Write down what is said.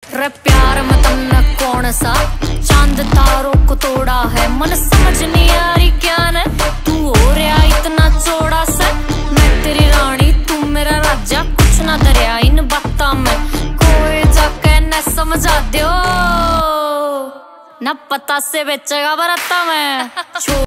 रे प्यार में तुमने कौन सा चांद तारों को तोड़ा है, मन समझ नहीं आ रही क्या न तू हो रहा इतना चौड़ा सा। मैं तेरी रानी तू मेरा राजा, कुछ ना दरिया इन बातों में, कोई जाके न समझा दो ना पता से बेचेगा बरता में।